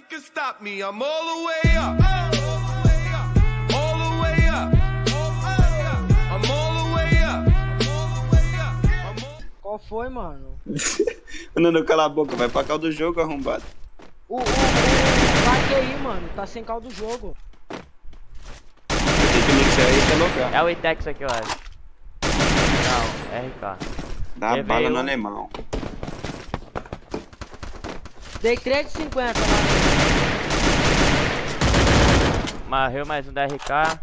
can stop me. I'm all the way up. All the way up. I'm all the way up. Qual foi, mano? Não, cala a boca, vai pra cá do jogo, arrombado. O Spike aí, mano, tá sem caldo do jogo. Tem que mexer aí que é local. É o Itex aqui, eu acho. Não, RK. Dá a bala no alemão. Dei 3,50 lá. Morreu mais um da RK.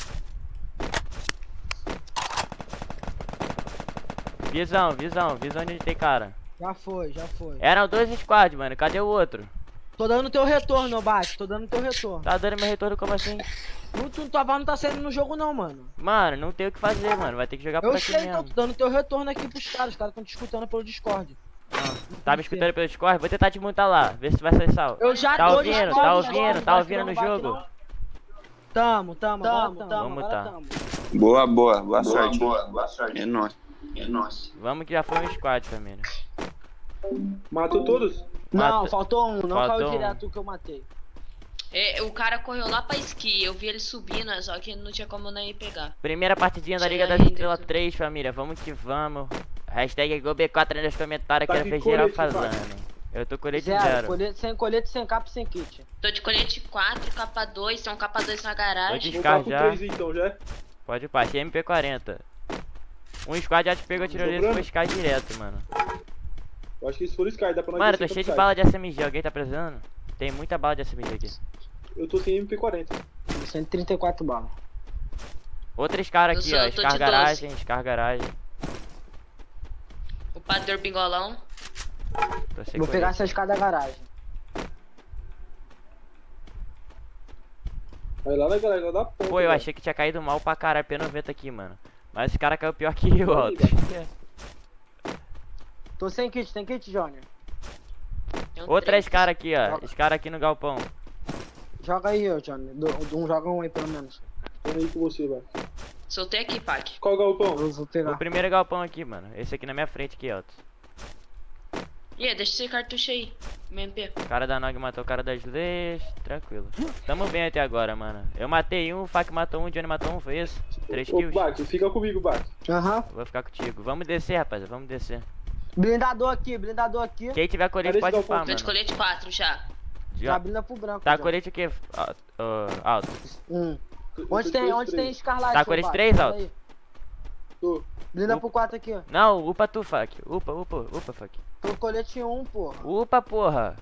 Visão onde tem cara. Já foi. Eram dois squads, mano, cadê o outro? Tô dando teu retorno, Bate, tô dando teu retorno. Tá dando meu retorno como assim? Tua vala não tá saindo no jogo não, mano. Mano, não tem o que fazer, mano, vai ter que jogar por Eu aqui sei, mesmo. tô dando teu retorno aqui pros caras, os caras tão te escutando pelo Discord. Tá me escutando pelo Discord? Vou tentar te montar lá, ver se vai sair salvo. Eu já Tá tô ouvindo, Discord, tá ouvindo, tá ouvindo no Discord, jogo? Tamo. Vamos tá. Boa sorte. Boa sorte. É nóis. Vamos que já foi um squad, família. Matou todos? Não, faltou um, não Faltou caiu um. direto o que eu matei. É, o cara correu lá pra esqui, eu vi ele subindo, só que não tinha como nem pegar. Primeira partidinha da Liga das Ainda. Estrelas 3, família, vamos que vamos. Hashtag GolB4 aí nos comentários, Tá quero de ver geral colete, fazendo, hein. Eu tô colete Zero, zero. sem colete, sem capa, sem kit. Tô de colete 4, capa 2, tem um capa 2 na Tô garagem. de Vou Scar com já. 3 então, já? Pode ir, achei MP40. Um squad já te pegou, tirou dele e foi Sky direto, mano. Eu acho que se for Sky, dá pra nós Mano, tô descer cheio de pra bala de SMG, alguém tá precisando? Tem muita bala de SMG aqui. Sky. Eu tô sem MP40. 134 balas. Outro Scar aqui, Eu ó, tô de Scar garagem, Scar garagem. O padrão bingolão. Tô sem Vou pegar colete. essa escada da garagem. Vai lá na galera da ponta. Pô, eu velho. achei que tinha caído mal pra caralho, P90 aqui, mano. Mas esse cara caiu pior que eu, Alto. Tô sem kit, tem kit, Johnny? Tem um Outra três. Scar aqui, ó. Joga. Scar aqui no galpão. Joga aí, ô, Johnny. Joga um aí pelo menos. Tô aí com você, velho. Soltei aqui, Pac. Qual galpão? Eu vou O pegar. primeiro galpão aqui, mano. Esse aqui na minha frente aqui, Alto. Ih, deixa esse cartucho aí, MP. O cara da Nog matou o cara das leis. Tranquilo. Tamo bem até agora, mano. Eu matei um, o Fac matou um, o Johnny matou um, foi isso? 3 Ô, kills. Bate, fica comigo, Bate. Aham. Vou ficar contigo. Vamos descer, rapaziada. Vamos descer. Blindador aqui. Quem tiver colete Cadê pode esse upar, galpão? Tô de mano. colete 4 já. Já blinda pro branco. Tá já. colete o que, Alto? Onde tem Scarlet? Tá colete 3, Alto? Tô. Blinda pro 4 aqui, ó. Não, upa tu, Fac. Upa, Fac. Tô colete 1, porra. Upa, porra.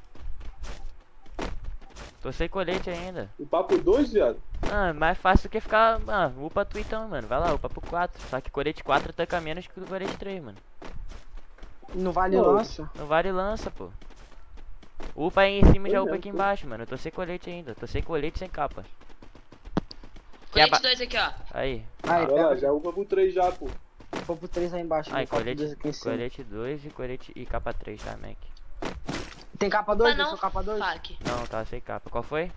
Tô sem colete ainda. O papo 2, viado? Ah, mais fácil do que ficar... Ah, upa tu então, mano. Vai lá, upa pro 4. Só que colete 4 tanca menos que o colete 3, mano. Não vale Pô. lança. Não vale lança, pô. Upa aí em cima e já Pois upa é, aqui pô. embaixo, mano. Eu tô sem colete ainda. Tô sem colete e sem capa. Colete 2 aqui, ó. Aí. Aí, Olha lá, pega. já upa pro 3 já, pô. Vou pro 3 aí embaixo. Aí, vou pro dois colete, aqui em cima. colete 2 e colete e capa 3, tá, Mac? Tem capa 2? Ah, não, Deixa capa 2? Pac. Não, tá sem capa. Qual foi?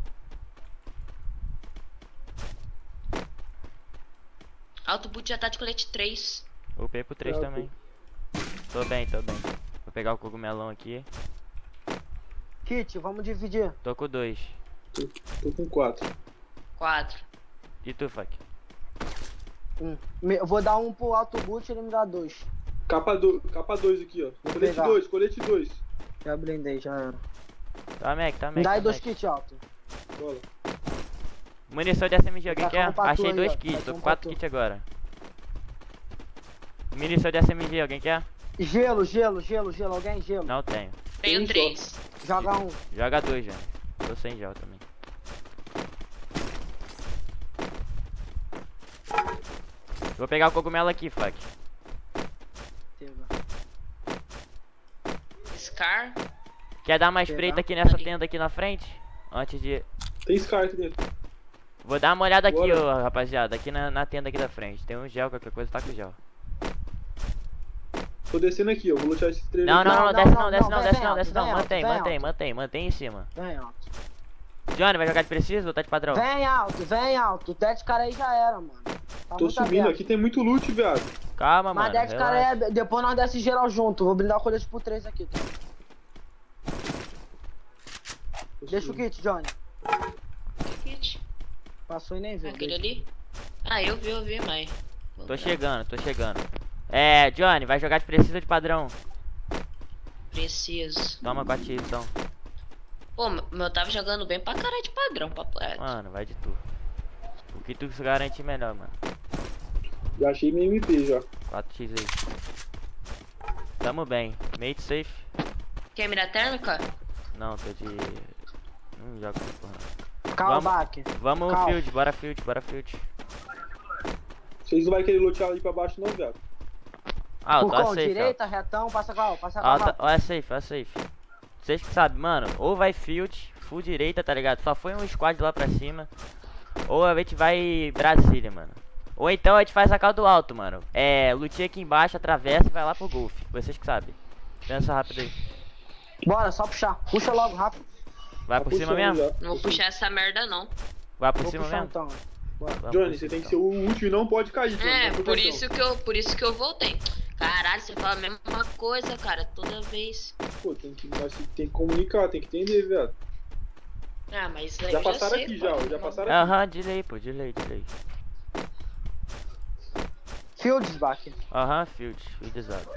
Alto boot já tá de colete 3. Upei pro 3 Ah, também. Tô bem. Vou pegar o cogumelão aqui. Kit, vamos dividir. Tô com 2. Tô com 4. 4. E tu, Fac? Eu vou dar um pro alto boot e ele me dá 2. Capa 2 aqui, ó. Colete pegar. 2, colete 2. Já blindei, já era. Tá, Mac, tá, Mac. Me dá aí tá, 2 Mac. kits alto. Bola. Munição de SMG, alguém Tá quer? com um pra tu Achei aí, 2 ó. kits, Tá tô com com um pra 4 tu. kits agora. Munição de SMG, alguém quer? Gelo. Alguém gelo. Não tenho. Tenho Tem 3. Joga um. Joga 2 já. Tô sem gel também. Vou pegar o cogumelo aqui, Fac. Scar. Quer dar uma Pegar. espreita aqui nessa tenda aqui na frente? Antes de... Tem Scar aqui dentro. Vou dar uma olhada aqui, Bora. ó, rapaziada. Aqui na tenda aqui da frente. Tem um gel, qualquer coisa tá com gel. Tô descendo aqui, ó. Vou lutar esse trailer. Não, aqui. não, não, desce não, não, desce não, não, vem desce não, alto, desce não. vem alto, Mantém, vem mantém, alto. mantém, mantém em cima. Vem alto. Johnny, vai jogar de preciso ou tá de padrão? Vem alto. 10 cara aí já era, mano. Tá Tô muito subindo, aberto. aqui tem muito loot, viado. Calma, Mas mano. 10 cara relaxa. é. Depois nós desce geral junto. Vou blindar o colete por 3 aqui, tá? Deixa o kit, Johnny. Kit. Passou e nem viu. Aquele ali? Ah, eu vi, mas... Tô chegando. É, Johnny, vai jogar de precisa de padrão. Preciso. Toma 4 x então. Pô, eu tava jogando bem pra caralho de padrão, papo reto. Mano, vai de tu. O que tu se garante melhor, mano. Já achei minha MP já. 4x aí. Tamo bem. Mate safe. Quer mira térmica? Não, tô de... Não jogo essa porra. Calma, Vamos. Baque. Vamos Calma. field, bora field. Vocês não vão querer lutear ali pra baixo não, viado. Ah, eu Por tô qual? safe, Direita, retão, passa qual? Passa ó. qual? Ó, é safe. Vocês que sabem, mano. Ou vai field, full direita, tá ligado? Só foi um squad lá pra cima. Ou a gente vai Brasília, mano. Ou então a gente faz a cal do alto, mano. É, lutinha aqui embaixo, atravessa e vai lá pro golfe. Vocês que sabem. Pensa rápido aí. Bora, só puxar. Puxa logo, rápido. Vai Tá por cima puxando mesmo? já. Não vou puxar essa merda, não. Vai por Vou cima puxar mesmo? então. Bora. Vamos Johnny, por você cima, tem que então. ser o último e não pode cair, Johnny. É, Não por proteção. isso que eu voltei. Caralho, você fala a mesma coisa, cara, toda vez. Pô, nós tem que comunicar, tem que entender, viado. Ah, mas isso daí Já eu passaram sei, aqui pô. já passaram aqui. Aham, delay, pô, delay. Fields, Baque. Aham, field exato.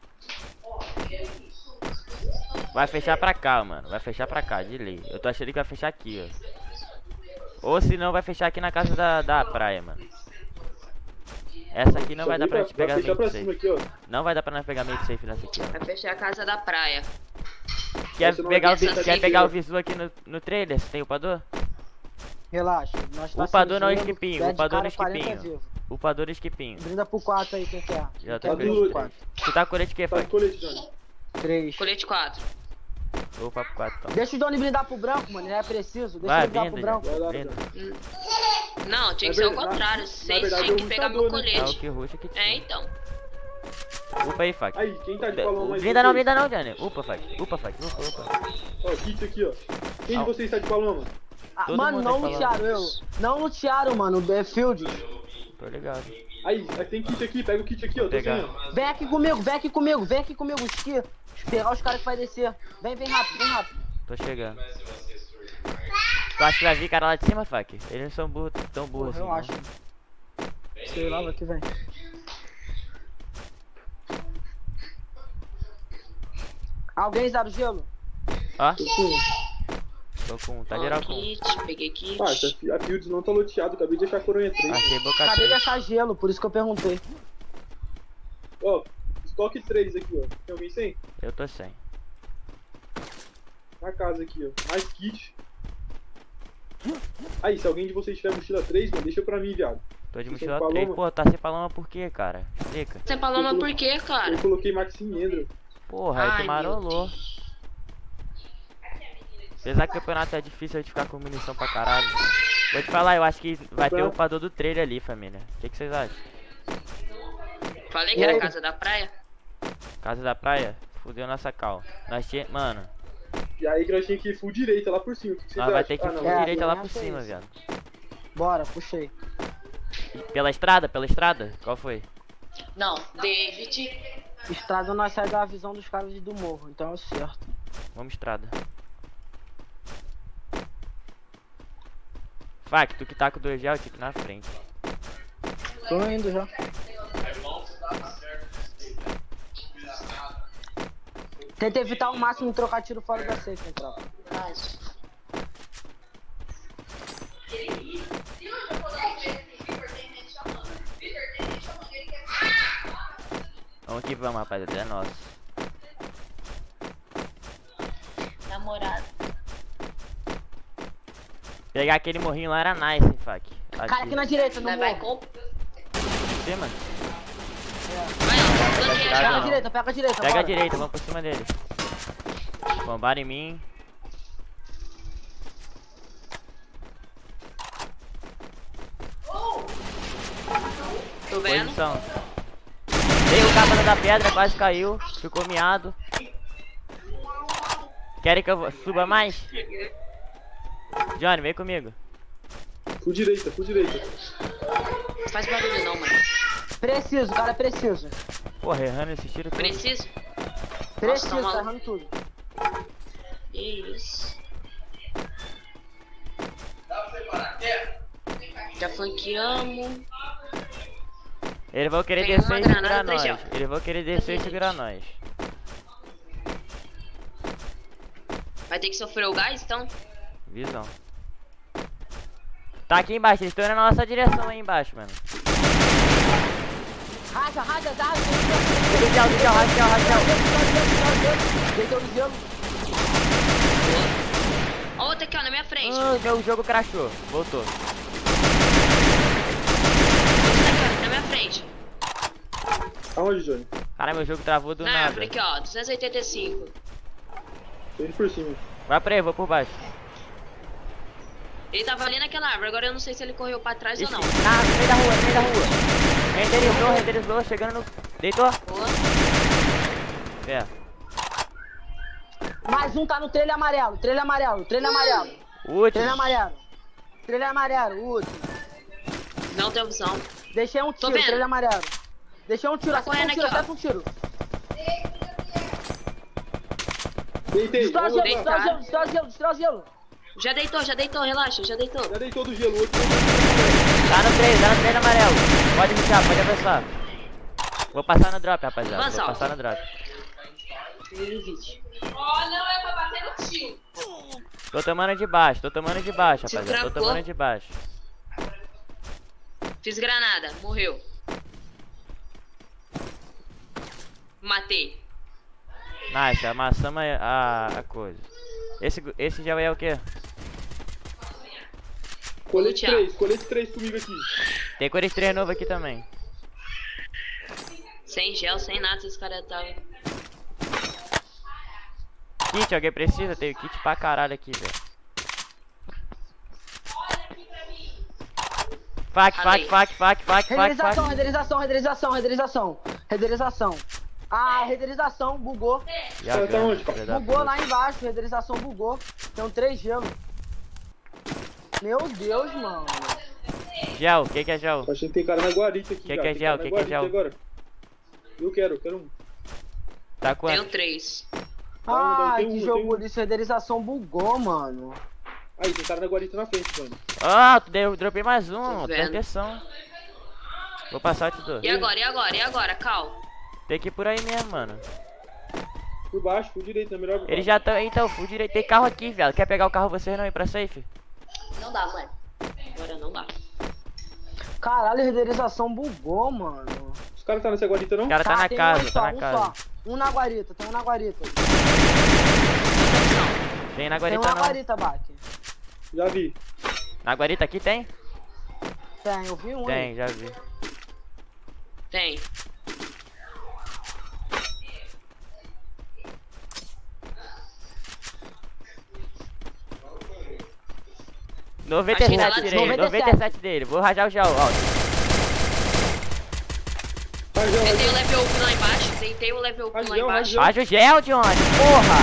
Vai fechar pra cá, mano. Vai fechar pra cá, delay. Eu tô achando que vai fechar aqui, ó. Ou se não, vai fechar aqui na casa da praia, mano. Essa aqui não vai dar pra gente pegar fechar pra mate cima safe. aqui, ó. Não vai dar pra nós pegar mate safe nessa aqui, ó. Vai fechar a casa da praia. Quer Você não pegar, vai o, deixar quer aqui, pegar ó. o visu aqui no trailer? Você tem upador? Relaxa. Nós tá Upador sem não, gelo, esquipinho, pede upador cara no 40 esquipinho. vivo. Upador e skipinho. Brinda pro 4 aí, quem quer. Já Quem tô quer com brinda ele. pro 4. Tu tá com colete que, Tá de Fak? colete, Johnny. 3. Colete 4. Vou pra 4 então. Deixa o Johnny brindar pro branco, mano. Ele é preciso. Deixa Vai, ele brindar pro brinda, branco. Vai lá, brinda. Não, tinha Na que ser o verdade- contrário. na Vocês verdade, tinham é que o pegar meu lutador, né? É o colete. que ruxa que tinha. É, então. Upa aí, Fak. Aí, quem tá de balão mais Brinda não, vocês? Johnny. Upa, Fak. Upa. Ó, kit aqui, ó. Quem de vocês tá de paloma? Ah, Todo mano, mundo não tá lutearam eu. Não lutearam, mano. É Field. Tô ligado. Aí, tem kit aqui, pega o kit aqui, ó. Tô pegar. sem, ó. Vem aqui comigo. Esqui. Esperar os caras que vai descer. Vem rápido. Tô chegando. Tu acha que vai vir cara lá de cima, Fak? Eles não são burros, tão burros Porra, assim. eu não. acho. Sei lá, vai que vem. Alguém zero gelo? Ó, Tô com. tô com. Tá Ó, geral com. kit, peguei kit. Ah, a Fields não tá loteado, acabei de achar a coronha 3. Achei boca Acabei de 3. achar gelo, por isso que eu perguntei. Ó, estoque 3 aqui, ó. Tem alguém sem? Eu tô sem. Na casa aqui, ó. Mais kit. Aí, se alguém de vocês tiver mochila 3, mano, deixa pra mim, viado. Tô de Você mochila tem 3. paloma? Pô, tá sem paloma por quê, cara? Explica. Sem paloma por quê, cara? Eu coloquei Maxim Endro. Porra, aí Ai, tu meu marolou. Deus. Apesar que o campeonato é difícil a gente ficar com munição pra caralho. Vou te falar, eu acho que vai ter o upador do trailer ali, família. O que vocês acham? Falei que E era aí? casa da praia? Casa da praia? Fudeu nossa cal. Nós tinha. Mano, E aí que nós tínhamos que ir full direita lá por cima. O que vocês nós vai acham? ter que ir não. full É, direita lá também por acho cima, isso. viado. Bora, puxei. Pela estrada? Pela estrada? Qual foi? Não, David. Estrada nós sai da visão dos caras do morro, então é o certo. Vamos estrada. Fak, tu que tá com 2 gel, tinha que ir na frente. Tô indo já. Tenta evitar ao máximo de trocar tiro fora da safe, hein, tropa. Vamos que vamos, rapaziada. É nosso. Namorado. Pegar aquele morrinho lá era nice, hein, Fak. Cara, aqui na direita, no Vai, vai, morro. com... Em cima? Vai, ó. tô aqui, Tá, Pega não. a direita, pega a direita. Pega a bora. direita, vamos por cima dele. Bombaram em mim. Tô vendo? Posição. Dei o capa da pedra, quase caiu. Ficou miado. Querem que eu suba mais? Johnny, vem comigo. Full direita, full direita. Não faz barulho não, mano. Preciso, cara, é preciso. Porra, errando esse tiro todo. Preciso? Preciso, tá tá maluco. errando tudo. Isso. Já flanqueamos. Eles vão querer Tem descer uma e segurar granada nós. atrás, ó. Eles vão querer descer e Cadê, segurar gente? nós. Vai ter que sofrer o gás, então? Visão. Tá aqui embaixo, eles estão indo na nossa direção aí embaixo, mano. Raja, dá. Do gel, Rachel. Deitou no gelo. Ó, outro aqui, ó, na minha frente. Meu jogo crashou. Voltou. Outro aqui, ó, na minha frente. Aonde, Johnny? Cara, meu jogo travou do Na nada. árvore aqui, ó, 285. Tô indo por cima. Vai pra aí, vou por baixo. Ele tava ali naquela árvore, agora eu não sei se ele correu pra trás ou não. No meio da rua. Renderizou, chegando no... Deitou? Boa. É. Mais um tá no trailer amarelo. Último. Trailer amarelo, último. Não tem opção. Deixei um Tô tiro, vendo. trailer amarelo. Deixei um tiro, Tá acerta um correndo tiro, aqui, ó. acerta um tiro. Deitei. Destrói o Vamos gelo, lá. destrói o gelo. Já deitou, relaxa, já deitou. Já deitou do gelo. Outro. Tá no trailer amarelo. Pode rushar, pode avançar. Vou passar no drop, rapaziada. Avança, Vou ó. passar no drop. Ó, não é pra bater no tio. Tô tomando de baixo, Tio rapaziada. Tô trancou. tomando de baixo. Fiz granada, morreu. Matei. Nice, amassamos a coisa. Esse já é o quê? Colete Thiago. 3. Colete 3 comigo aqui. Tem cores 3 novo aqui também. Sem gel, sem nada, esses caras estavam. Kit, alguém precisa? Tem kit pra caralho aqui, velho. Fac. Renderização. Ah, renderização, bugou. Já Tá onde? filha da Bugou puta. lá embaixo, renderização bugou. Tem um 3 gelo. Meu Deus, mano. Gel, o que é gel? Achei que tem cara na guarita aqui. Que cara. é Tem gel? cara na Que é guarita gel? Agora. Eu quero um. Tá Tenho quanto? 3. Ai, tem que um, jogo tem um. lixo, renderização bugou, mano. Aí, tem cara na guarita na frente, mano. Ah, dropei mais Tô um, tem vendo. atenção. Vou passar o te dou. E agora, Cal? Tem que ir por aí mesmo, mano. Por baixo, por direito, na melhor. Eles já estão. Então, full direito. Tem carro aqui, velho. Quer pegar o carro vocês não ir pra safe? Não dá, mano. Agora não dá. Caralho, renderização bugou, mano. Os caras tá nessa guarita, não? O cara tá na tem casa, um tá só, na casa. Um na guarita, tem um na guarita. Tem na Tem um guarita na não. guarita, Baque. Já vi. Na guarita aqui tem? Tem, eu vi um. Tem, já vi. Tem. Achei 97 lá, tirei, 97. 97 dele. Vou rajar o gel, ó. Deitei o level up lá embaixo. Deitei o level up lá Rajão, embaixo. rajão. Raja o gel, Johnny. Porra!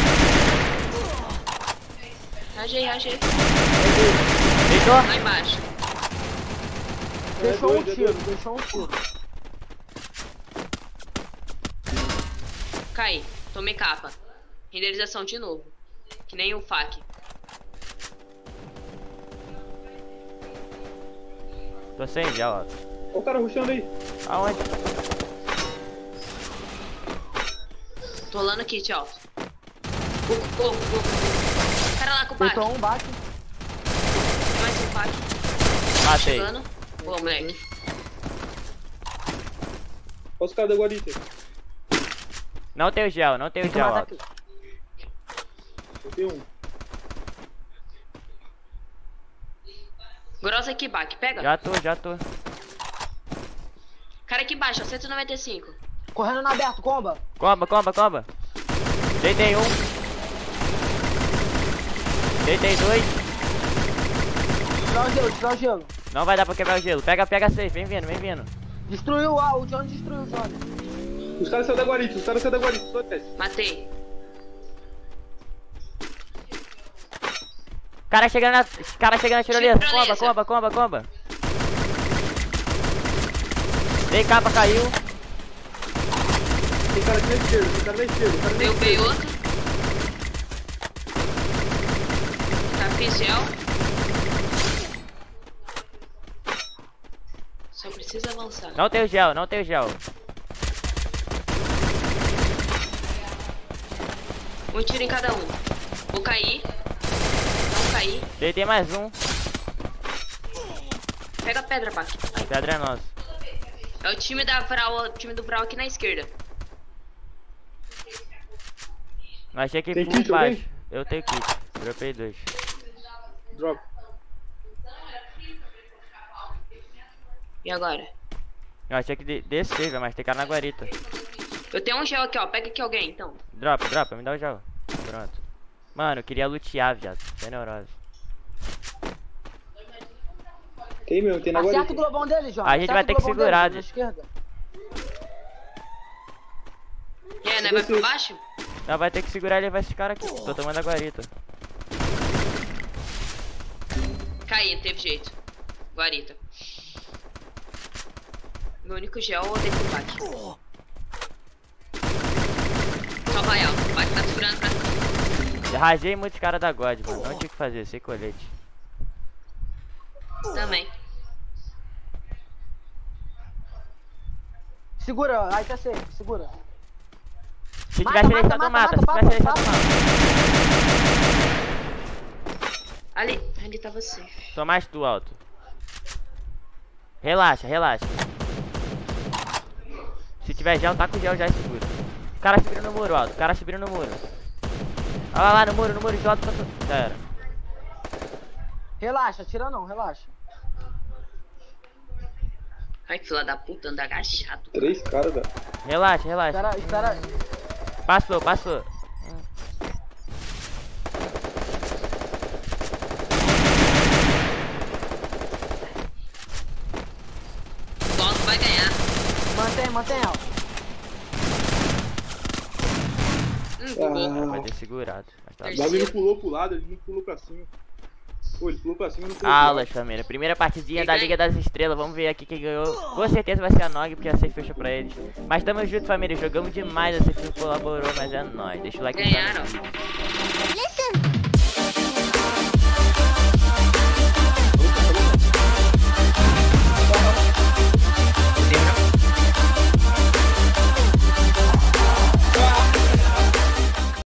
Rajei. Deitou? Lá embaixo. Deixou um dois, tiro, dois. deixou um tiro. Caí. Tomei capa. Renderização de novo. Que nem o FAC. Tô sem gel, ó. Olha o cara rushando aí. Aonde? Tô rolando kit, ó. Corpo. Cara lá com o pack. Deixou um Baque. Tem mais um pack. Matei. Chegando. Boa, moleque. Olha os caras da guarita. Não tem o gel, não tem o Tem que gel, matar ó. aqui. Eu tenho um. Grossa aqui, back. Pega. Já tô. Cara aqui embaixo, ó. 195. Correndo no aberto, comba. Comba. Deitei um. Deitei dois. Tirar o gelo. Não vai dar pra quebrar o gelo. Pega safe, vem vindo. Destruiu, o Johnny destruiu o Johnny. Os caras saíram da guarita, só desce. Matei. Cara chegando na tirolesa. Tirolesa. Comba. Dei capa, caiu. Tem cara aqui na esquerda, Derrubei outro. Tá oficial. avançar. Não tem o gel, não tem o gel. Um tiro em cada um. Vou cair. Não cair. Tem mais um. Pega a pedra, Pac. Pedra é nossa. É o time da Vral, o time do Vral aqui na esquerda. Eu achei que Tem full kit, embaixo. Eu tenho kit. Dropei 2. Drop. E agora? Eu achei que descer, velho, mas tem cara na guarita. Eu tenho um gel aqui, ó. Pega aqui alguém, então. Dropa, me dá o gel. Pronto. Mano, eu queria lutear, viado. Sem neurose. Tem mesmo, tem na Acerta o guarita. globão dele, João. A gente vai ter que segurar, na gente. esquerda. É, né? Vai pra baixo? Não, vai ter que segurar ele e vai esse cara aqui. Tô tomando a guarita. Caí, teve jeito. Guarita. Meu único gel eu dei pro Pac. Só vai, ó. O Pac tá segurando pra cima. Eu rajei muitos caras da God, mano. Não tinha o que fazer, sem colete. Também. Segura, aí tá safe, segura. Se Mata, tiver seleção, mata, mata. mata, Se tiver mata, seleção, mata. Ali tava safe. Só mais tu, alto. Relaxa. Se tiver gel, tá com gel já e segura. O cara subindo no muro, alto. O cara subindo no muro. Olha lá no muro, de alto. Já era. Relaxa, tira não, relaxa. Ai, que fila da puta, anda agachado. 3 caras, velho. Relaxa. Espera. Passou. O Alto vai ganhar. Mantém alto. Bugou. Vai ter segurado. Mas tá O bom. bagulho não pulou pro lado, ele não pulou pra cima. Pô, ele pulou pra cima e não pulou pro Aulas, lado. família. Primeira partidinha Quem da ganha? Liga das Estrelas. Vamos ver aqui quem ganhou. Com certeza vai ser a Nog, porque a safe fechou pra eles. Mas tamo junto, família. Jogamos demais. A safe não colaborou, mas é nóis. Deixa o like no Ganharam. vídeo.